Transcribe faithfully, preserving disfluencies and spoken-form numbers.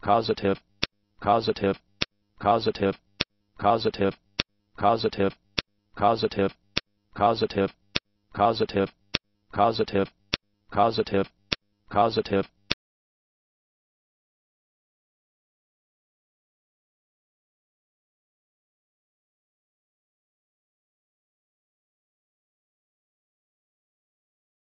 causative, causative, causative, causative, causative, causative, causative, causative, causative, causative, causative,